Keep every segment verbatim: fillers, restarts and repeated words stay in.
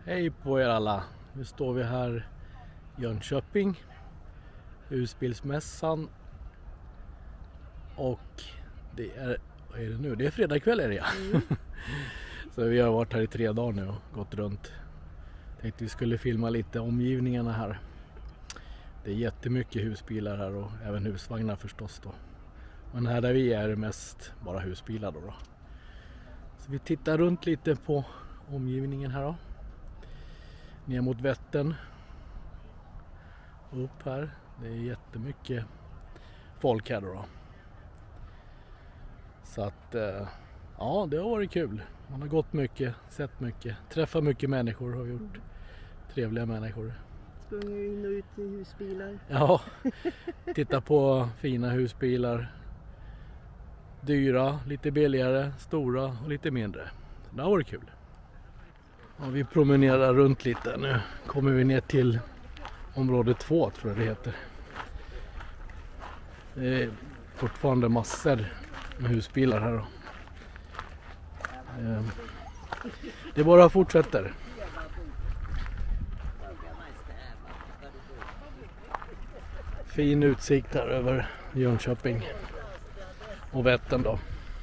Hej på er alla. Nu står vi här i Jönköping, husbilsmässan, och det är, vad är det nu? Det är fredag kväll är det, ja. Mm. Så vi har varit här i tre dagar nu och gått runt. Tänkte vi skulle filma lite omgivningarna här. Det är jättemycket husbilar här och även husvagnar förstås då. Men här där vi är är det mest bara husbilar då, då. Så vi tittar runt lite på omgivningen här då. Ner mot Vättern. Och upp här. Det är jättemycket folk här då, då. Så att ja, det har varit kul. Man har gått mycket, sett mycket, träffat mycket människor har vi gjort. Mm. Trevliga människor. Sprungit in och ut i husbilar. Ja, titta på fina husbilar. Dyra, lite billigare, stora och lite mindre. Det har varit kul. Ja, vi promenerar runt lite. Nu kommer vi ner till område två, tror jag det heter. Det är fortfarande massor med husbilar här då. Det bara fortsätter. Fin utsikt här över Jönköping och Vättern då.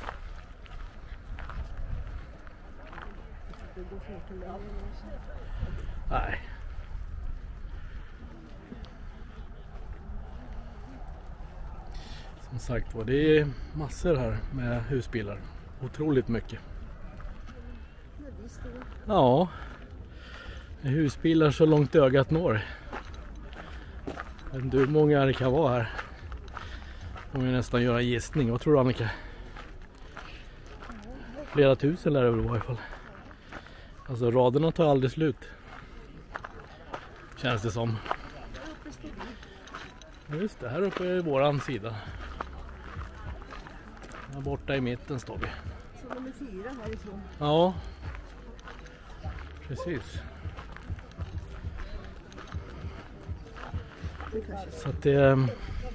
Nej. Som sagt var, det är massor här med husbilar. Otroligt mycket. Ja. Husbilar så långt ögat når. Jag vet inte hur många det kan vara här. Om vi nästan göra en gissning. Vad tror du, Annika? Flera tusen lär det väl i alla fall. Alltså raderna tar aldrig slut. Känns det som. Just det, här uppe är våran sida. Här borta i mitten står vi. Så nummer fyra härifrån. Ja. Precis. Så att det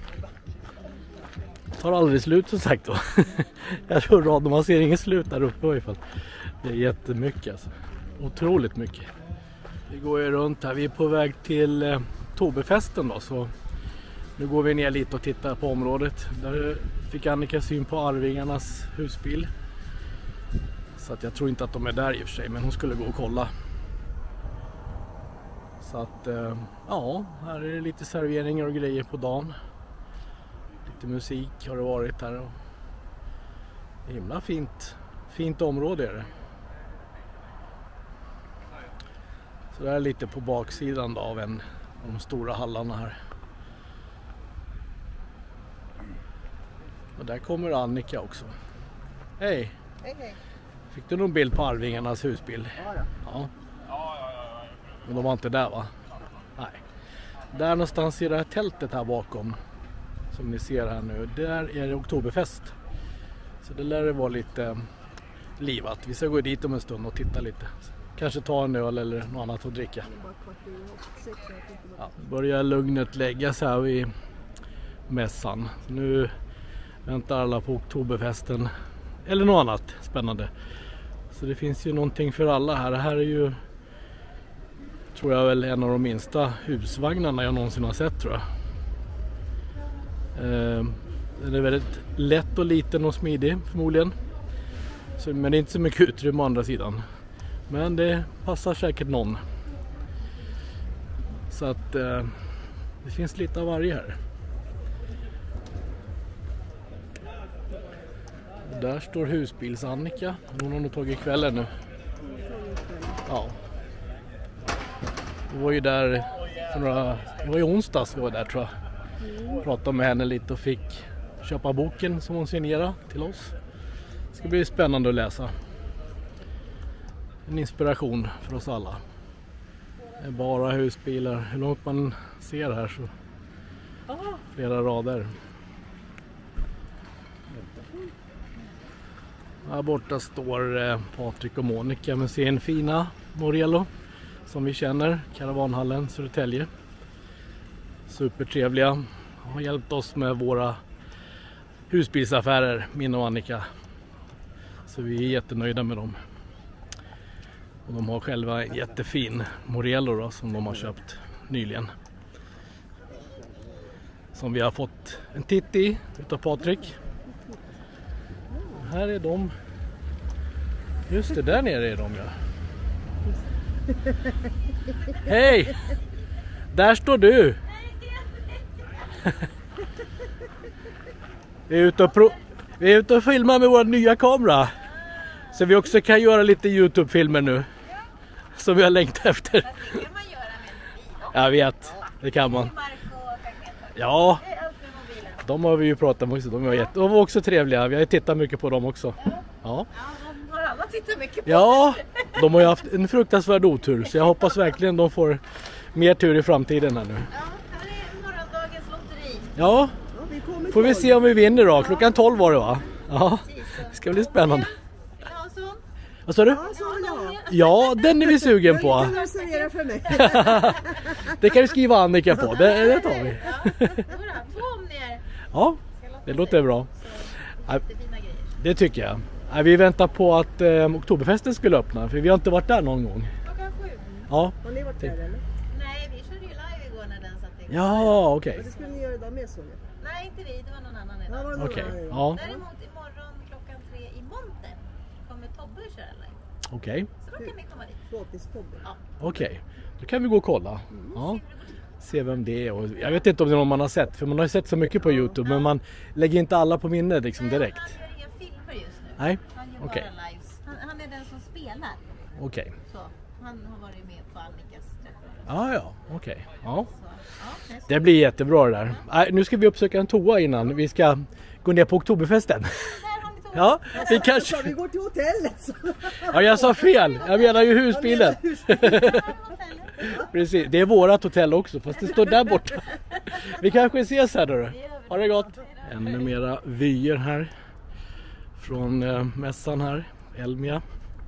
tar aldrig slut som sagt då. Jag tror raden, man ser ingen slut där uppe i alla fall. Det är jättemycket alltså. Otroligt mycket. Vi går ju runt här. Vi är på väg till eh, Tobefesten då, så nu går vi ner lite och tittar på området. Där fick Annika syn på Arvingarnas husbil. Så att jag tror inte att de är där i och för sig, men hon skulle gå och kolla. Så att eh, ja, här är det lite serveringar och grejer på dagen. Lite musik har det varit här. Och himla fint, fint område är det. Så det är lite på baksidan då av en av de stora hallarna här. Och där kommer Annika också. Hej! Hej, hej. Fick du någon bild på Arvingarnas husbil? Ja, ja. Ja. Men de var inte där, va? Nej. Där någonstans i det här tältet här bakom, som ni ser här nu, där är det Oktoberfest. Så det lär det vara lite livat. Vi ska gå dit om en stund och titta lite. Kanske ta en öl eller något annat att dricka. Ja, börjar lugnet läggas här vid mässan. Så nu väntar alla på Oktoberfesten eller något annat spännande. Så det finns ju någonting för alla här. Det här är ju, tror jag, väl en av de minsta husvagnarna jag någonsin har sett, tror jag. Eh, den är väldigt lätt och liten och smidig förmodligen. Så, men det är inte så mycket utrymme å andra sidan. Men det passar säkert någon. Så att eh, det finns lite av varje här. Och där står husbils Annika. Hon har nog tagit kvällen nu. Ja. Vi var ju där för några, det var ju onsdags vi var där, tror jag. Pratade med henne lite och fick köpa boken som hon signerade till oss. Det ska bli spännande att läsa. En inspiration för oss alla. Det är bara husbilar. Hur långt man ser här så flera rader. Här borta står eh, Patrik och Monica med sin fina Morello som vi känner, Karavanhallen Södertälje. Supertrevliga. Har hjälpt oss med våra husbilsaffärer, min och Annika. Så vi är jättenöjda med dem. Och de har själva en jättefin Morello då, som de har köpt nyligen. Som vi har fått en titt i utav Patrik. Här är de. Just det, där nere är de, ja. Hej! Där står du! Vi är ute och, pro- vi är ute och filmar med vår nya kamera. Så vi också kan göra lite YouTube-filmer nu. Som vi har längtat efter. Jag vet, det kan man. Ja, de har vi ju pratat med också. De var, jätte- de var också trevliga. Vi har tittat mycket på dem också. Ja. de har alla tittat mycket på. Ja, de har ju haft en fruktansvärd otur. Så jag hoppas verkligen de får mer tur i framtiden här nu. Ja, här är morgondagens lotteri. Ja, Ja, vi kommer får vi tolv. se om vi vinner då. Klockan tolv var det, va? Ja, det ska bli spännande. Ja, så. Vad sa du? Ja, så vill jag ha. Ja, den är vi sugen på. Jag kan reservera för mig. Det kan vi skriva Annika på. Det, det tar vi. Ja, två om ni är. Ja, det låter bra. Ja, Jättefina grejer. det tycker jag. Ja, vi väntar på att eh, Oktoberfesten skulle öppna. För vi har inte varit där någon gång. Klockan sju. Ja, Har ni varit där eller? Nej, vi körde ju live igår när den satte igång. ja okej. Det skulle ni göra idag med, så. Nej, inte vi. Det var någon annan Ja, idag. var det Okej, någon annan? ja, Däremot imorgon klockan tre i montern kommer Tobbe köra live. okej. Så då kan ni komma dit. Flåtispodden. Ja. Okej, då kan vi gå och kolla. Ja, se vem det är. Och jag vet inte om det är någon man har sett. För man har ju sett så mycket på YouTube. Men man lägger inte alla på minnet liksom direkt. Han gör inga filmer just nu. Nej, Han gör okej. bara lives. Han, han är den som spelar. Okej. Så, han har varit med på Annikas träffar. Ja, ja, okej. Ja. Så, ja, det är så. Det blir jättebra det där. Nej, nu ska vi uppsöka en toa innan vi ska gå ner på Oktoberfesten. Där har ni Tobbe. Ja, vi Så kanske... vi går till hotellet. Så. Ja, jag sa fel. Jag menar ju husbilen. Där har hotellet. Precis, det är vårat hotell också, fast det står där borta. Vi kanske ses här då. Ha det gott. Ännu mera vyer här från eh, mässan här, Elmia.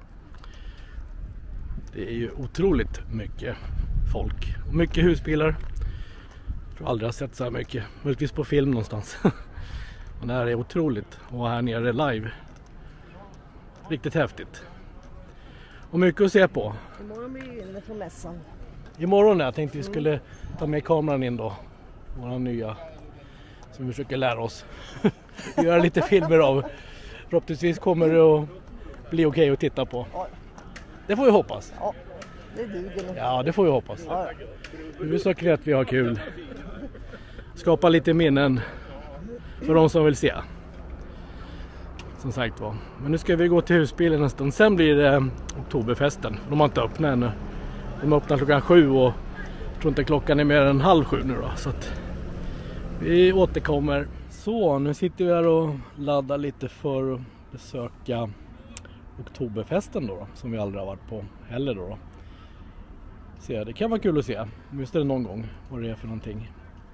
Det är ju otroligt mycket folk och mycket husbilar. Jag tror aldrig jag har sett så här mycket, möjligtvis på film någonstans. Och det här är otroligt att vara här nere live. Riktigt häftigt. Och mycket att se på. Imorgon blir vi inne från mässan. Imorgon jag tänkte vi skulle ta med kameran in då. Våra nya som vi försöker lära oss. Göra lite filmer av. Förhoppningsvis kommer det att bli okej att titta på. Det får vi hoppas. Ja, det duger nog. Ja, det får vi hoppas. Ja. Huvudsaken är att vi har kul. Skapa lite minnen för de som vill se. Som sagt var. Men nu ska vi gå till husbilen en stund. Sen blir det Oktoberfesten. De har inte öppnat ännu. De öppnar klockan sju och jag tror inte klockan är mer än halv sju nu då. Så att vi återkommer. Så, nu sitter vi här och laddar lite för att besöka Oktoberfesten då, då som vi aldrig har varit på heller då. då. Så det kan vara kul att se. Just det någon gång vad det är för någonting.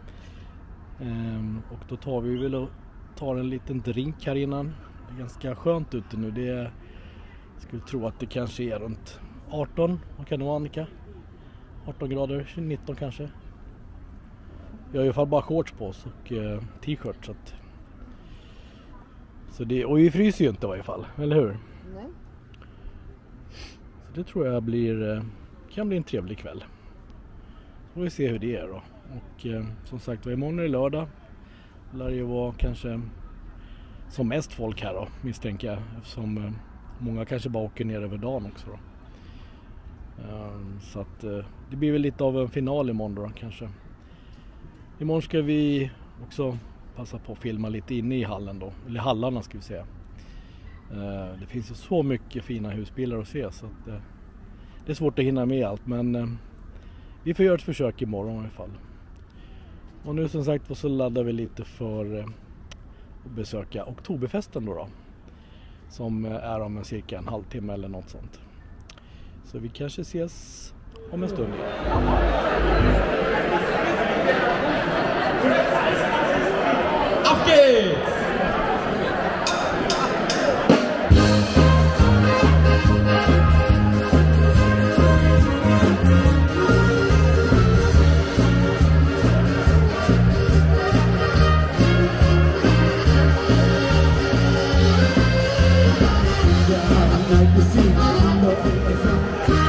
Ehm, och då tar vi väl och tar en liten drink här innan. Det är ganska skönt ute nu. Det är, jag skulle tro att det kanske är runt arton. Vad kan det vara, Annika? arton grader, nitton kanske. Vi har i alla fall bara shorts på oss och eh, t-shirt. Så, att, så det, och vi fryser ju inte i varje fall, eller hur? Nej. Så det tror jag blir, eh, kan bli en trevlig kväll. Så får vi se hur det är då. Och eh, som sagt, imorgon är det lördag. Det lär ju vara kanske som mest folk här då, misstänker jag. Eftersom eh, många kanske bara åker ner över dagen också då. Um, så att uh, det blir väl lite av en final imorgon då kanske. Imorgon ska vi också passa på att filma lite inne i hallen då. Eller hallarna ska vi säga. Uh, det finns ju så mycket fina husbilar att se så att uh, det är svårt att hinna med allt. Men uh, vi får göra ett försök imorgon i alla fall. Och nu som sagt så laddar vi lite för uh, att besöka Oktoberfesten då då. Som uh, är om en cirka en halvtimme eller något sånt. Så vi kanske ses om en stund. Afghan! Yeah, I like to see you.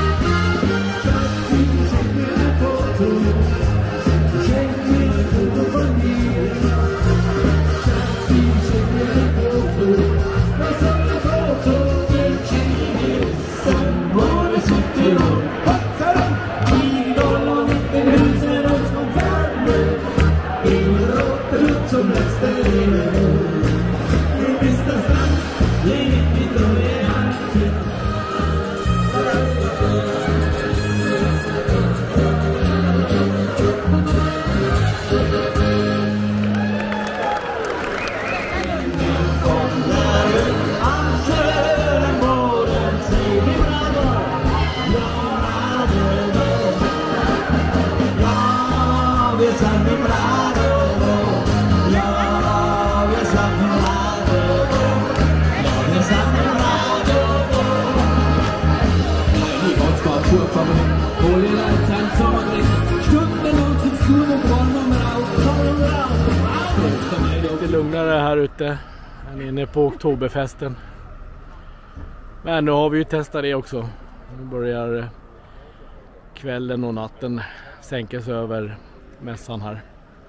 Lite lugnare här ute än inne på Oktoberfesten. Men nu har vi ju testat det också. Nu börjar kvällen och natten sänkas över mässan här.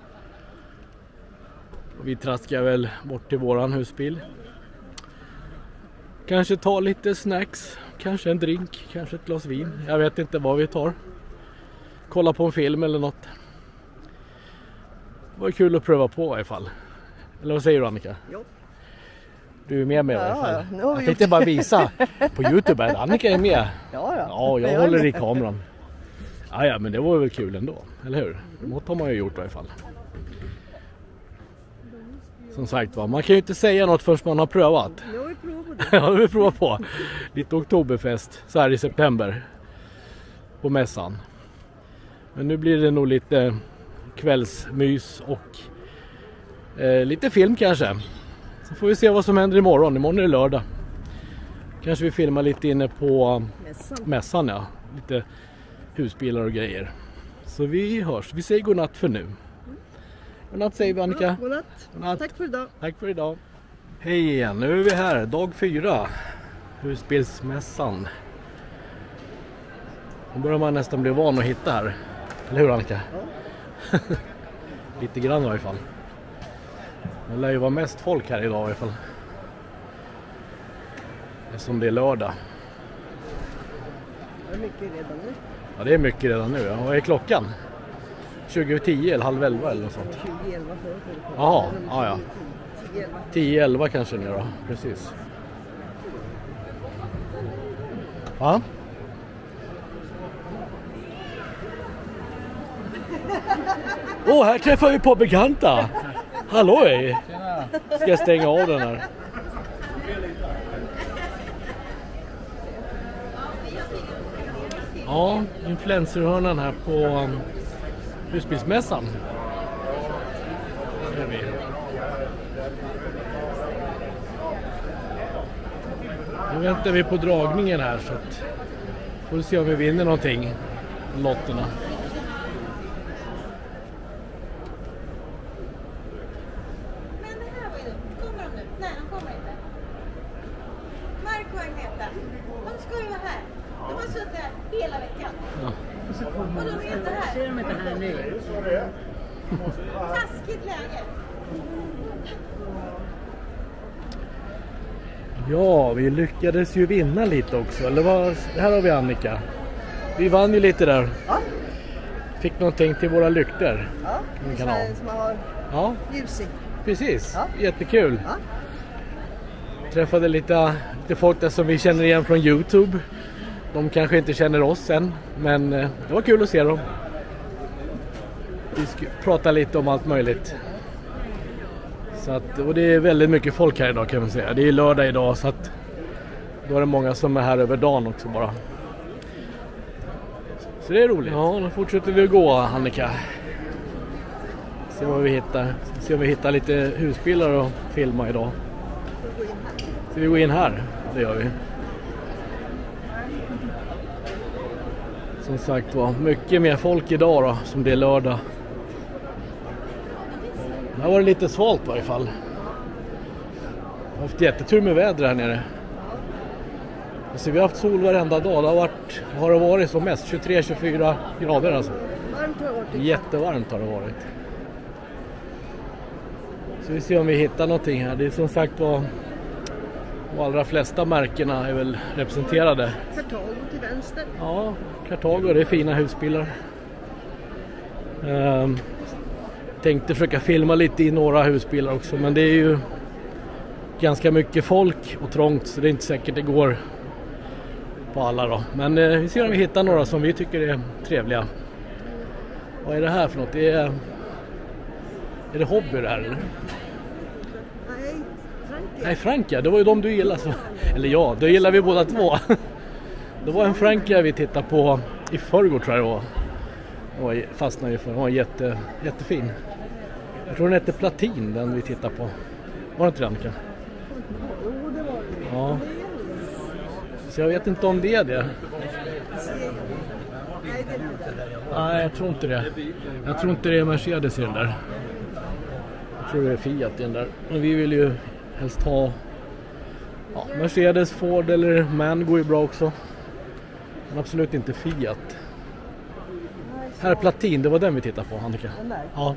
Och vi traskar väl bort till våran husbil. Kanske ta lite snacks, kanske en drink, kanske ett glas vin. Jag vet inte vad vi tar. Kolla på en film eller något. Det var kul att pröva på i alla fall. Eller vad säger du, Annika? Jo. Du är med med Ja, i alla fall. ja, nu har vi Jag tänkte gjort bara visa på YouTube att Annika är med. Ja, ja. Ja, jag Jag håller är i med. kameran. Ja, ja, men det var väl kul ändå, eller hur? Något har man ju gjort i alla fall. Som sagt va, man kan ju inte säga något förrän man har prövat. Nu har vi provat på det. Ja, vi provar på. Lite Oktoberfest så här i september. På mässan. Men nu blir det nog lite kvällsmys och eh, lite film kanske. Så får vi se vad som händer imorgon. Imorgon är det lördag. Kanske vi filmar lite inne på Mässan. mässan, ja. Lite husbilar och grejer. Så vi hörs. Vi säger godnatt för nu. Godnatt säger vi, Annika. Ja, godnatt. Godnatt. Tack för idag. Tack för idag. Hej igen, nu är vi här. Dag fyra. Husbilsmässan. Nu börjar man nästan bli van att hitta här. Eller hur, Annika? Ja. Lite grann i alla fall. Det lär ju vara mest folk här idag i alla fall. Eftersom det är lördag. Det är mycket redan nu. Ja, det är mycket redan nu. Ja. Vad är klockan? tjugo tio eller halv elva eller något sånt. tjugo elva förut. Jaha, ja, ja. tio elva. tio elva kanske nu då, precis. Va? Åh, oh, här träffar vi på bekanta. Halloj! Ska jag stänga av den här? Ja, influencerhörnan här på um, husbilsmässan. Där är vi. Nu väntar vi på dragningen här så att får vi se om vi vinner någonting. Lotterna. Men det här var ju dumt. Kommer de nu? Nej, de kommer inte. Marco och Agneta, de ska ju vara här. De har suttit här hela veckan. Ja. Och de är inte här. Ser de inte här nu? Taskigt läge. Ja, vi lyckades ju vinna lite också. Eller vad? Här har vi Annika. Vi vann ju lite där. Ja. Fick någonting till våra lyktor. Ja. Vi kan Så ha. här som man har Ja, ljus i. precis. Ja. Jättekul. Ja. Träffade lite, lite folk där som vi känner igen från YouTube. De kanske inte känner oss än, men eh, det var kul att se dem. Vi ska prata lite om allt möjligt. Så att, och det är väldigt mycket folk här idag kan man säga. Det är lördag idag så att då är det många som är här över dagen också bara. Så det är roligt. Ja, då fortsätter vi att gå, Annika. Se vad vi hittar. Se om vi hittar lite husbilar att filma idag. Så vi går in här. Det gör vi. Som sagt var, mycket mer folk idag då, som det är lördag. Det har varit lite svalt i varje fall. Jag har haft jättetur med väder här nere. Så vi har haft sol varenda dag. Det har varit, har det varit som mest tjugotre till tjugofyra grader alltså. Varmt har det varit. Jättevarmt har det varit. Så vi ser om vi hittar någonting här. Det är som sagt var De allra flesta märkena är väl representerade. Kartago till vänster. Ja, Kartago, det är fina husbilar. Ehm, tänkte försöka filma lite i några husbilar också, men det är ju ganska mycket folk och trångt, så det är inte säkert det går på alla då. Men eh, vi ser om vi hittar några som vi tycker är trevliga. Vad är det här för något? Det är, är det hobby det här eller? Nej, Frankrike. Nej, Frankrike, det var ju de du gillar. Så. Eller ja, det gillar vi båda två. Det var en Frankrike vi tittade på i förrgår tror jag det var. Och fastnade för. Den var jätte, jättefin. Jag tror den hette Platin, den vi tittade på. Var det inte den kan? Jo, det var det. Ja. Så jag vet inte om det är det. Nej, det är inte det. Nej, jag tror inte det. Jag tror inte det är Mercedes i den där. Jag tror det är Fiat i den där. Men vi vill ju helst ha ja, Mercedes, Ford eller Man går ju bra också. Men absolut inte Fiat. Här är Platin, det var den vi tittade på, Annika. Den där. Ja.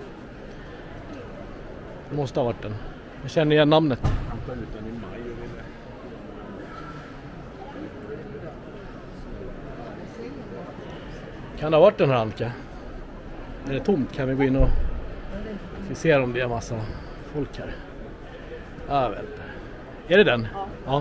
Det måste ha varit den. Jag känner igen namnet. Kan det ha varit den här, Annika? Är det tomt? Kan vi gå in och vi ser om det är massa folk här. Ja, jag vet inte. Är det den? Ja. Ja.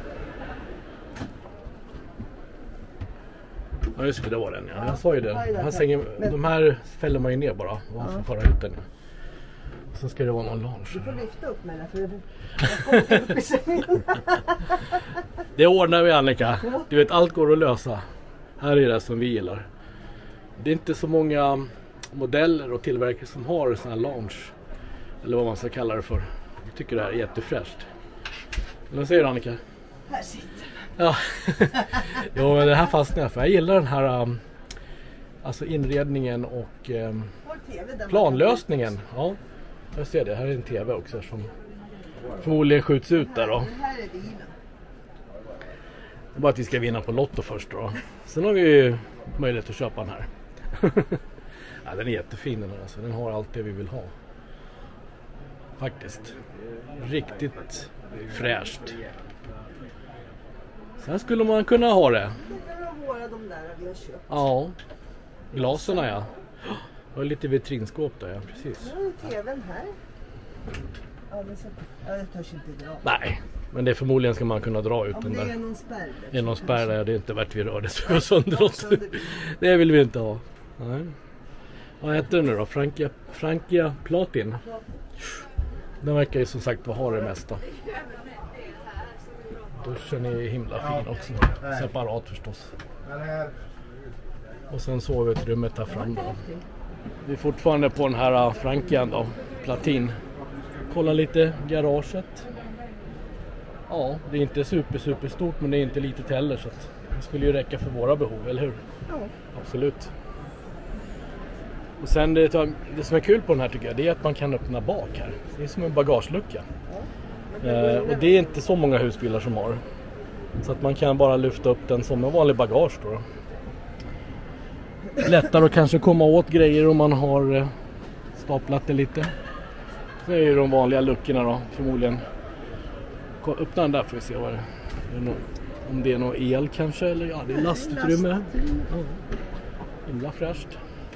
Ja, just det, det var den. Ja. Jag sa ju det. De här, sängen, de här fäller man ju ner bara. Och får föra ut den. Ja. Och sen ska det vara någon lounge. Du får lyfta upp mig där, för jag kommer inte upp i sängen. Det ordnar vi, Annika. Du vet, allt går att lösa. Här är det som vi gillar. Det är inte så många modeller och tillverkare som har sån här lounge. Eller vad man ska kalla det för. Jag tycker det här är jättefräscht. Men vad säger du, Annika? Här sitter. Ja. Jo, men det här fastnar jag för. Jag gillar den här um, alltså inredningen och um, planlösningen. Ja, jag ser det. Här är en tv också som förmodligen skjuts ut där då. Det här är bilen. Det är bara att vi ska vinna på Lotto först då. Sen har vi ju möjlighet att köpa den här. Ja, den är jättefin den här. Alltså. Den har allt det vi vill ha. Faktiskt. Riktigt fräscht. Sen skulle man kunna ha det. Det är våra de där vi har köpt. Ja. Glaserna, ja. Och lite vitrinskåp där, ja. Precis. Nu är tvn här. Ja, det, så, ja, det törs inte dra. Nej, men det är förmodligen ska man kunna dra ut Om den det där. är någon spärr. Det är någon spärr där, det är inte värt vi rör det så vi sönder något. Det vill vi inte ha. Nej. Vad heter den nu då? Frankia, Frankia Platin. Den verkar ju som sagt ha det mesta. Duschen är himla fin också. Separat förstås. Och sen sovetrummet här fram då. Vi är fortfarande på den här Frankian då. Platin. Kolla lite garaget. Ja, det är inte super super stort, men det är inte litet heller, så att det skulle ju räcka för våra behov, eller hur? Ja. Absolut. Och sen det, det som är kul på den här tycker jag, det är att man kan öppna bak här. Det är som en bagagelucka. Ja. Eh, och det är inte så många husbilar som har. Så att man kan bara lyfta upp den som en vanlig bagage då. Lättare att kanske komma åt grejer om man har eh, staplat det lite. Så är ju de vanliga luckorna då, förmodligen. Öppna den där för att se vad det är. Någon, om det är någon el kanske, eller ja, det är lastutrymme. Ja. Himla fräscht.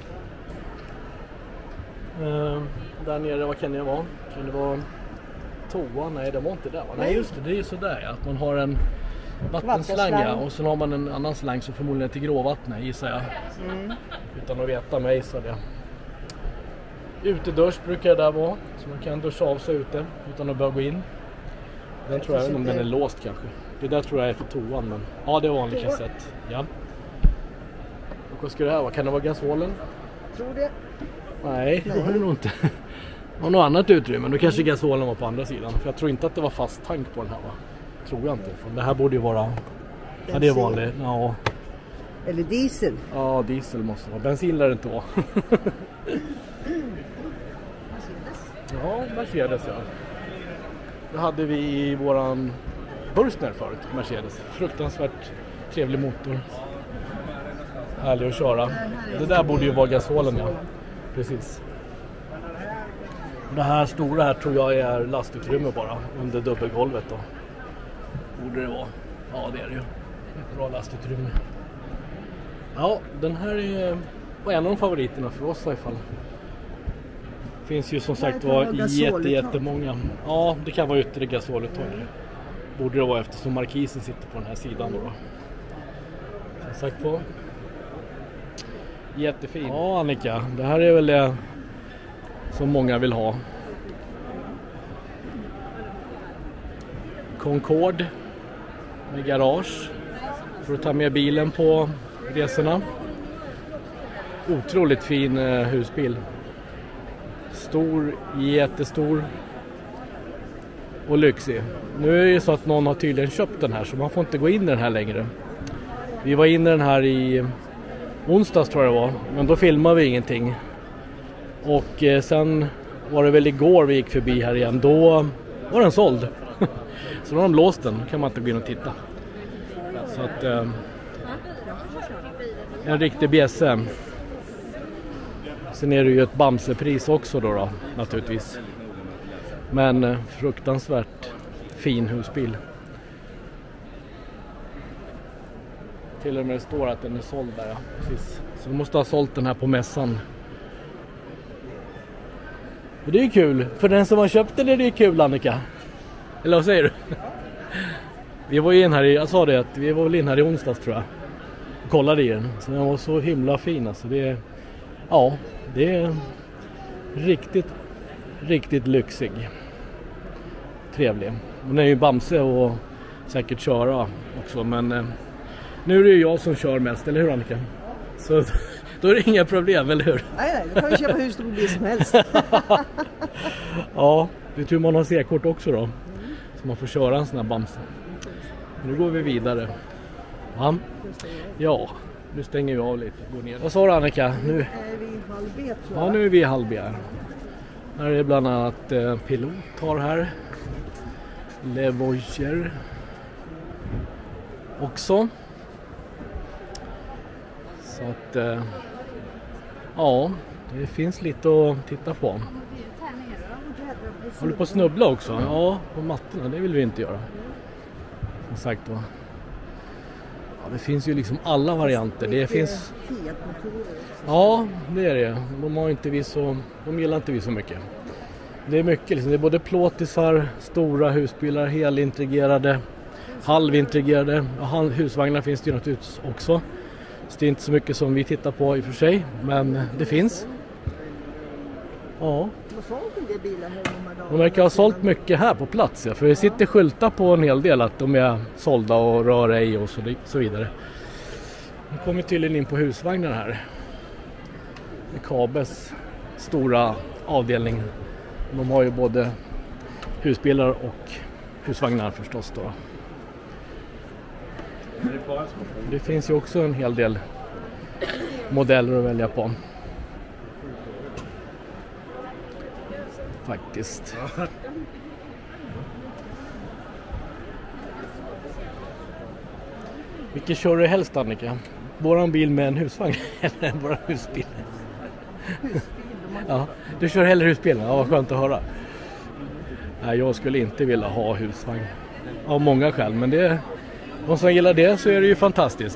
Uh, där nere, vad kan det vara? Kan det vara toa? Nej, det var inte där. Va? Nej, just det, det är ju sådär ja, att man har en vattenslang ja, och sen har man en annan slang som förmodligen är till gråvattnet, gissar jag. Mm. Utan att veta mig så det. Utedusch brukar det där vara, så man kan duscha av sig ute utan att börja gå in. Den tror jag, om den är låst kanske. Det där tror jag är för toan, men ja, det är vanligt kassett. Ja. Och vad ska det här vara? Kan det vara gasolen? Tror det. Nej, det var det nog inte. Det var något annat utrymme. Då kanske gasolen var på andra sidan. För jag tror inte att det var fast tank på den här, va? Tror jag inte. För det här borde ju vara... Ja, det är vanligt. Ja. Eller diesel. Ja, diesel måste vara. Bensin lär det inte vara. Ja, Mercedes ja. Det hade vi i våran Burstner förut, Mercedes. Fruktansvärt trevlig motor. Härlig att köra. Det där borde ju vara gasolen, ja. Precis. Det här stora här tror jag är lastutrymme bara under dubbelgolvet då. Borde det vara. Ja, det är det ju. Ett bra lastutrymme. Ja, den här är var en av de favoriterna för oss i alla fall. Finns ju som sagt var jätte, jättemånga. Ja, det kan vara ytterligare gasoluttag. Borde det vara eftersom markisen sitter på den här sidan då. då. Som sagt var. Jättefin. Ja, Annika, det här är väl det som många vill ha. Concorde med garage för att ta med bilen på resorna. Otroligt fin eh, husbil. Stor, jättestor och lyxig. Nu är det så att någon har tydligen köpt den här så man får inte gå in i den här längre. Vi var inne i den här i onsdags tror jag det var, men då filmade vi ingenting. Och eh, sen var det väl igår vi gick förbi här igen, då var den såld. Så då har de låst den, kan man inte gå in och titta. Så att eh, en riktig bjässe. Sen är det ju ett Bamsepris också då, då naturligtvis. Men eh, fruktansvärt fin husbil. Till och med det står att den är såld där, ja. Precis. Så vi måste ha sålt den här på mässan. Och det är ju kul. För den som har köpt den är det ju kul, Annika. Eller vad säger du? Vi var in här i, jag sa det att vi var väl in här i onsdags tror jag. Och kollade i den. Så den var så himla fin alltså. Det är, ja, det är riktigt, riktigt lyxig. Trevlig. Den är ju Bamse och säkert köra också. Men eh, nu är det ju jag som kör mest, eller hur Annika? Så då är det inga problem, eller hur? Nej, nej, då kan vi köpa hur stor bil som helst. Ja, det är tur man har C-kort också då. Så man får köra en sån här Bamse. Nu går vi vidare. Ja, ja nu stänger vi av lite. Går ner. Vad sa du Annika? Nu är vi i halv B tror jag. Ja, nu är vi i halv B här. Här är bland annat eh, Pilot har här. Le Voyager. Också. Så att eh, ja, det finns lite att titta på. Håller på att snubbla också? Ja, på mattorna, det vill vi inte göra. Som sagt då. Ja, det finns ju liksom alla varianter. Det finns. Ja, det är det. De har inte vi så, de gillar inte vi så mycket. Det är mycket liksom. Det är både plåtisar, stora husbilar, helintegrerade, halvintegrerade. Ja, husvagnar finns det ju naturligtvis också. Så det är inte så mycket som vi tittar på i och för sig, men det finns. Ja. De verkar ha sålt mycket här på plats, ja, för det sitter skyltar på en hel del att de är sålda och rör ej och så, så vidare. Nu kommer tydligen in på husvagnar här. Kabes stora avdelning. De har ju både husbilar och husvagnar förstås då. Det finns ju också en hel del modeller att välja på. Faktiskt. Vilken kör du helst Annika? Våran bil med en husvagn eller våran husbil? Ja, du kör hellre husbilen. Ja, vad skönt att höra. Nej, jag skulle inte vilja ha husvagn. Av många skäl, men det, om som gillar det så är det ju fantastiskt.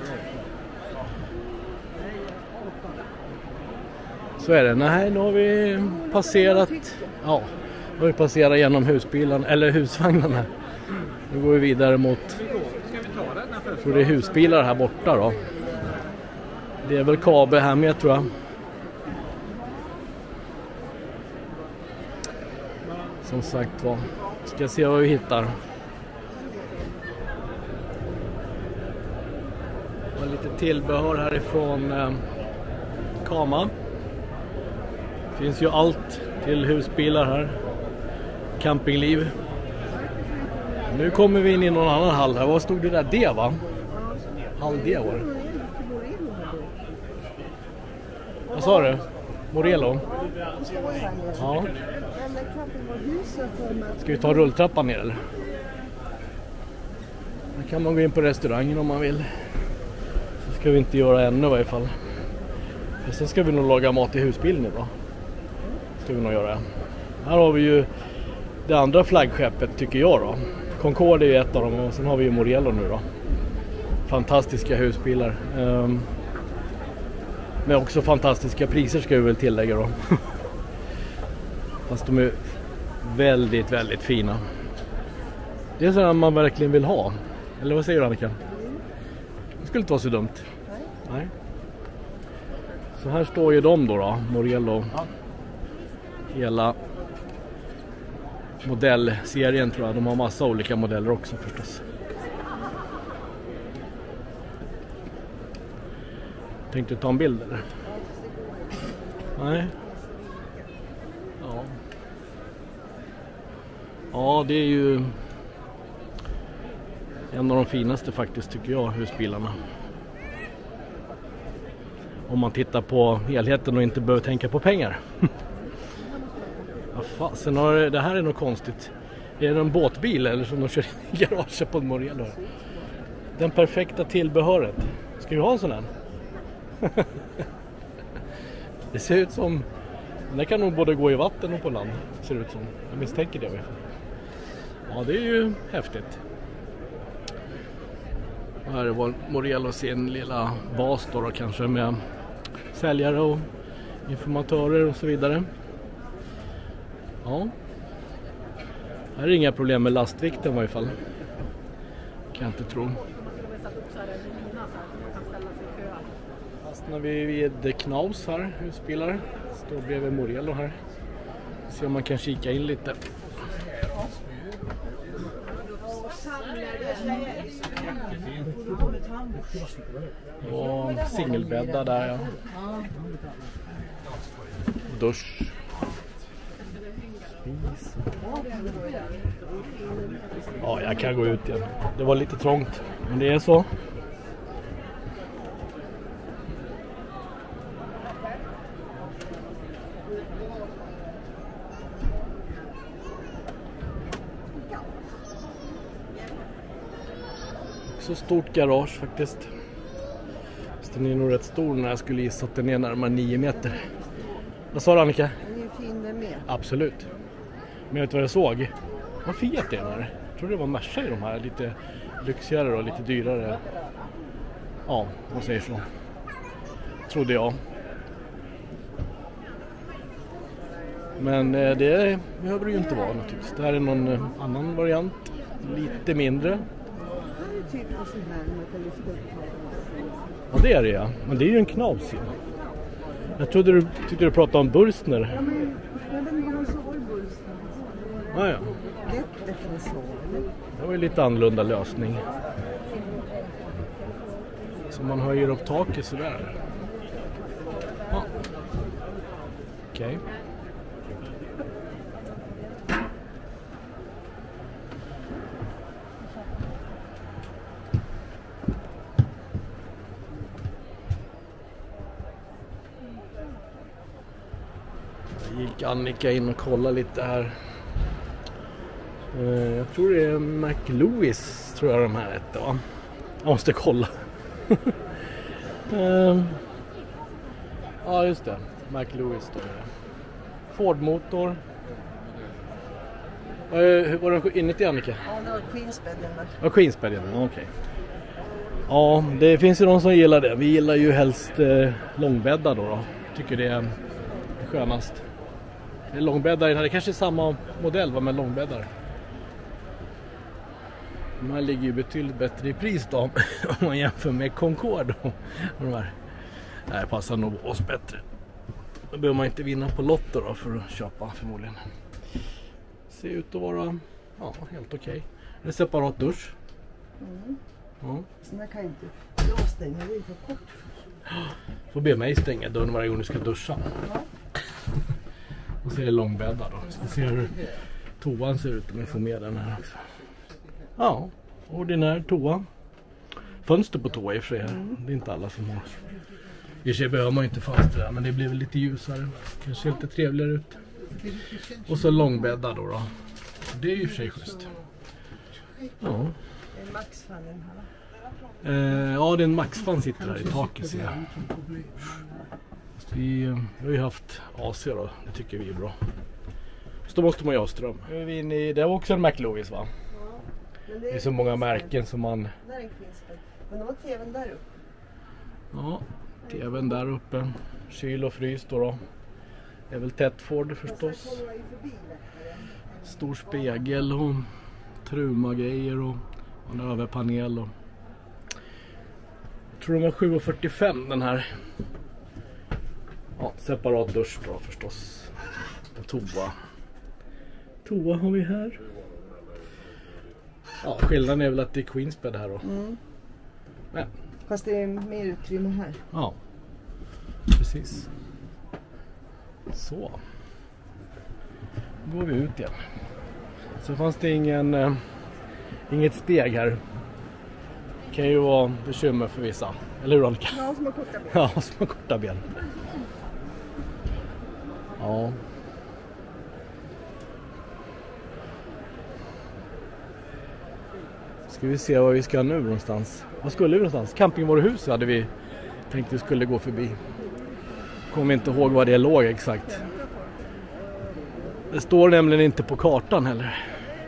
Så är det. Nej, nu har vi passerat. Ja, nu har vi passerat genom husbilen eller husvagnarna. Nu går vi vidare mot. Jag tror det är husbilar här borta då. Det är väl Kabe här med tror jag. Som sagt var. Ska se vad vi hittar. Och lite tillbehör härifrån eh, Kama. Finns ju allt till husbilar här. Campingliv. Nu kommer vi in i någon annan hall här. Vad stod det där? D va? Hall D var det. Vad sa du? Morello? Ja. Ska vi ta rulltrappan ner eller? Här kan man gå in på restaurangen om man vill. Så ska vi inte göra ännu i varje fall. Men sen ska vi nog laga mat i husbilen idag. Ska vi nog göra. Här har vi ju det andra flaggskeppet tycker jag då. Concorde är ju ett av dem och sen har vi ju Morello nu då. Fantastiska husbilar. Um, men också fantastiska priser ska vi väl tillägga då. Fast de är väldigt, väldigt fina. Det är sådana man verkligen vill ha. Eller vad säger du, Annika? Det skulle inte vara så dumt. Nej. Nej. Så här står ju de då då. Morello. Ja. Hela modellserien tror jag. De har massa olika modeller också förstås. Tänkte du ta en bild eller? Nej. Ja. Ja, det är ju en av de finaste faktiskt tycker jag, husbilarna. Om man tittar på helheten och inte behöver tänka på pengar. Ja, fasen, har det här är något konstigt. Är det en båtbil eller som de kör in i garaget på en Morello? Den perfekta tillbehöret. Ska vi ha en sån här? Det ser ut som... Den kan nog både gå i vatten och på land. Ser ut som. Jag misstänker det. Ja, det är ju häftigt. Och här var Morello sin lilla bas då, då kanske med säljare och informatörer och så vidare. Ja. Här är inga problem med lastvikten i varje fall. Kan jag inte tro. Fastnar vi vid Knaus här, husbilar. Står bredvid Morello här. Se om man kan kika in lite. Och singelbäddar där, ja. Dusch. Ja, jag kan gå ut igen. Det var lite trångt, men det är så. Så stort garage faktiskt. Den är nog rätt stor när jag skulle gissa att den är närmare nio meter. Vad sa du, Annika? Den är fin den med. Absolut. Men vet du vad jag såg? Vad Fiat är den här? Jag tror det var Merca i de här. Lite lyxigare och lite dyrare. Ja, vad säger så? Trodde jag. Men eh, det behöver det ju inte vara naturligtvis. Det här är någon eh, annan variant. Lite mindre. Det är typ en sån här man kan lyfta upp. Ja, det är det, ja. Men det är ju en Knaus. Ja. Jag trodde du tyckte du pratade om Burstner. Ja, men jag vet inte vad man sa i Burstner. Ah, ja. Lätt definition, eller? Det var ju lite annorlunda lösning. Så man höjer upp taket sådär. Ja. Okej. Okay. Gick Annika in och kollade lite här. Uh, jag tror det är McLewis, tror jag de här hette, va? Jag måste kolla. uh, ja, just det. McLewis står det. Ford-motor. Uh, hur var den inuti, Annika? Ja, det var Queensbedden. Ja, Queensbedden, okej. Okay. Ja, det finns ju de som gillar det. Vi gillar ju helst eh, långbäddar då, då. Tycker det är skönast. Det är långbäddar, det är kanske samma modell, va, med långbäddar. De här ligger ju betydligt bättre i pris då, om man jämför med Concorde. De här. Nej, passar nog oss bättre. Då behöver man inte vinna på lotter då för att köpa förmodligen. Ser ut att vara ja, helt okej. Okay. Det är separat dusch. Mm. Ja. Så där kan inte jag stänga, det är för kort. Får be mig stänga dörren varje gång du ska duscha. Ja. Och så är det långbäddar då. Ska se hur toan ser ut om jag får med den här också. Ja, ordinär toa. Fönster på toa i och för sig. Mm. Det är inte alla som har. I och för sig behöver man ju inte fönster där, men det blir väl lite ljusare. Kanske ser lite trevligare ut. Och så långbäddar då då. Det är ju för sig schysst. Ja. Det är Max-fan den här. Eh, ja, det är en Max-fan sitter där i taket, ser jag. Vi, vi har ju haft A C då, det tycker vi är bra. Så då måste man ju ha ström. Nu är vi inne i, det var också en McLewis, va? Men Det är så många märken som man... Där är en Queensbed. Men de har tvn där uppe. Ja, tvn där uppe. Kyl och frys då då. Det är väl Thetford förstås. Stor spegel och truma-grejer och en överpanel. Och... Jag tror de var sju fyrtiofem den här. Ja, separat dusch då förstås. En toa. Toa har vi här. Ja, skillnaden är väl att det är Queensbed här då. Mm. Men. Fast det är mer utrymme här. Ja, precis. Så. Då går vi ut igen. Så fanns det ingen, eh, inget steg här. Det kan ju vara bekymmer för vissa. Eller hur, Annika? Ja, som har korta ben. Ja, som har korta ben. Ja. Ska vi se vad vi ska nu någonstans. Vad skulle vi någonstans? Campingvaruhus hade vi tänkt vi skulle gå förbi. Kommer inte ihåg vad det låg exakt. Det står nämligen inte på kartan heller.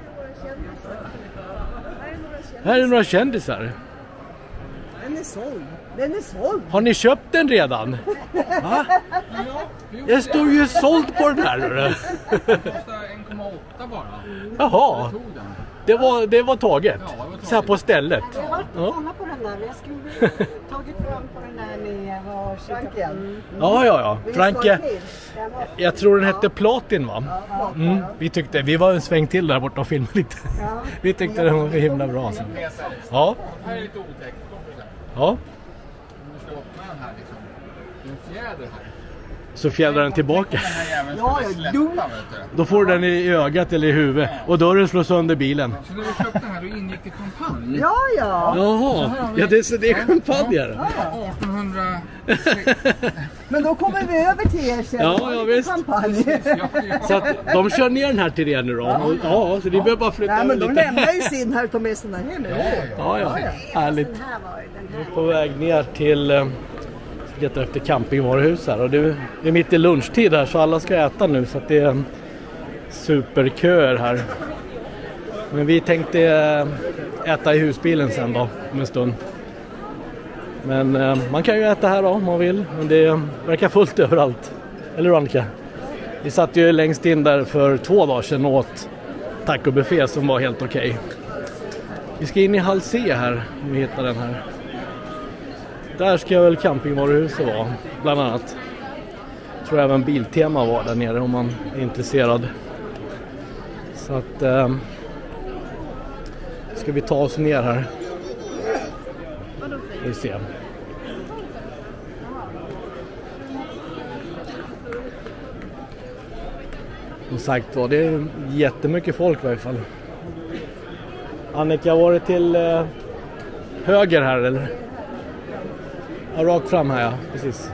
Här är några kändisar. Den är såld. Den är såld. Har ni köpt den redan? Va? Jag står ju såld på den här. Det kostar en komma åtta bara. Jaha. Jag tog den. Det var, det var taget. Ja, det var taget. Så här på stället. Jag har varit och kollat på den där. Jag skulle tagit fram på den där ni var Franken. Ja, ja, ja. Franke. Den var- Jag tror den hette Platin, va? Mm, vi tyckte, vi var en sväng till där borta och filmade lite. Ja. Vi tyckte den var himla bra. Så. Ja, Här är lite otäckt. Kom för exempel. ja. Om du ska öppna den här liksom. Det är en fjäder här. Så fjädrar den tillbaka. Den här jäveln Ja, ska ja, släppa, dum. vet du. Då får du den i ögat eller i huvudet. Och dörren slår sönder bilen. Så när du köpte den här, då ingick det champagne. Ja, ja. Jaha, ja, det, så det är champagne här. artonhundra... Men då kommer vi över till er sen. Ja, ja, visst. Champagne. Ja, ja. Så att de kör ner den här till er nu då. Och, ja, så ni behöver bara flytta Nej, men över de lite. lämnar ju sin här och tar med sina hem. Ja, ja. Härligt. Den här var ju den Vi är här. på väg ner till eh, letar efter campingvaruhus här och det är mitt i lunchtid här så alla ska äta nu så att det är en superköer här. Men vi tänkte eh, äta i husbilen sen då om en stund. Men eh, man kan ju äta här då om man vill, men det verkar fullt överallt. Eller hur, Annika? Vi satt ju längst in där för två dagar sedan och åt tacobuffé som var helt okej. Vi ska in i Hall C här om vi hittar den här. Där ska väl campingvaruhuset vara, bland annat. Jag tror även Biltema var där nere om man är intresserad. Så att... Eh, ska vi ta oss ner här. Vi ser. Som sagt var, det är jättemycket folk i varje fall. Annika, var det till eh, höger här eller? Ja, rakt fram här, ja. Precis.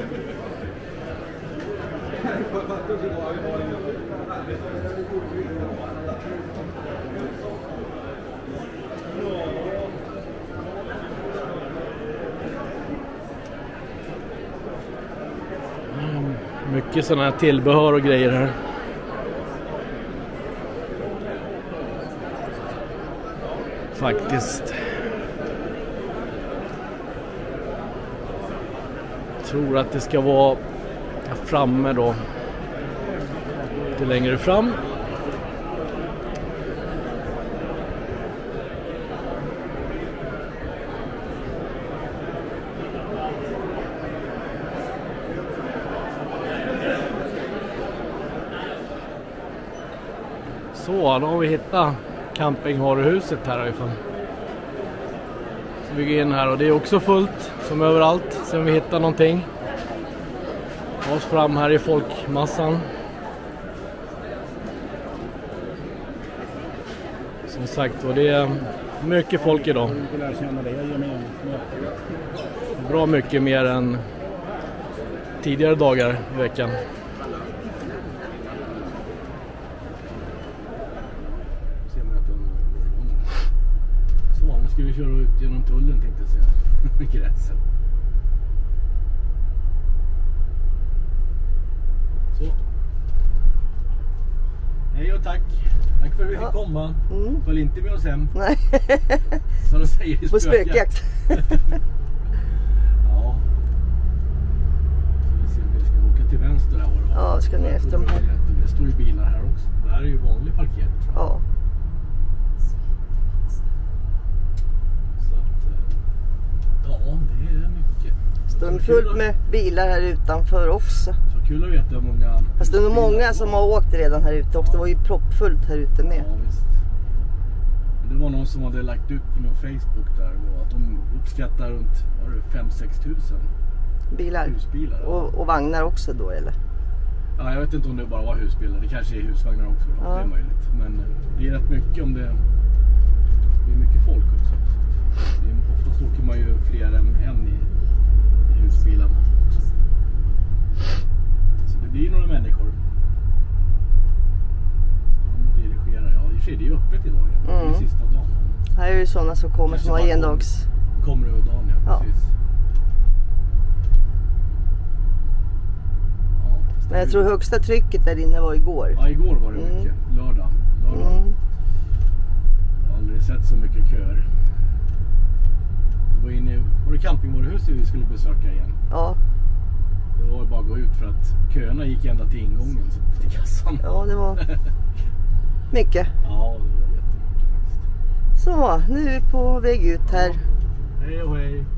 Mm, mycket sådana här tillbehör och grejer här. Faktiskt. Tror att det ska vara framme då. Lite längre fram. Så, då har vi hittat campingvaruhuset här i alla fall. Så vi går in här och det är också fullt som överallt. Sen vi hittar någonting. Ta oss fram här i folkmassan. Som sagt, och det är mycket folk idag. Bra mycket mer än tidigare dagar i veckan. Så, nu ska vi köra ut genom tullen tänkte jag säga. Gränsen. Så. Hej och tack. Tack för att vi fick Ja. komma. Mm. Följ inte med oss hem. Nej, Så de säger i på spökjakt. spökjakt. Ja. Så vi ser om vi ska åka till vänster här. Var det? Ja, vi ska ner efter de här. Det står ju bilar här också. Det här är ju vanlig parkering. tror jag. Ja. Så att, eh, ja, det är mycket. Står Så det kul fullt att- med bilar här utanför också. Så kul att veta hur många... Fast det är nog husbilar många det som var. har åkt redan här ute också. Det var ju proppfullt här ute med. Ja, visst. Det var någon som hade lagt ut på någon Facebook där och att de uppskattar runt fem sex tusen Bilar. husbilar. Ja. Och, och vagnar också då eller? Ja, jag vet inte om det bara var husbilar. Det kanske är husvagnar också. Då. Ja. Det är möjligt. Men eh, det är rätt mycket om det, det är mycket folk också. Det är, oftast åker man ju fler än en i, i husbilarna också. Så det blir några människor. Står de och dirigerar. Ja, i och för sig, det är ju öppet idag. Ja. Det är Mm. sista dagen. Här är ju sådana som kommer Kanske som har bara endags. Kommer över dagen, ja. Ja. Precis. Ja, fast Men jag det- tror högsta trycket där inne var igår. Ja, igår var det Mm. mycket. Lördag. Lördag. Mm. Jag har aldrig sett så mycket köer. Vi var inne i, var det campingvaruhuset vi skulle besöka igen. Ja, Det var ju bara att gå ut för att köerna gick ända till ingången, så till kassan. ja det var mycket. Ja, det var jättemycket faktiskt. Så, nu är vi på väg ut här. Hej och hej.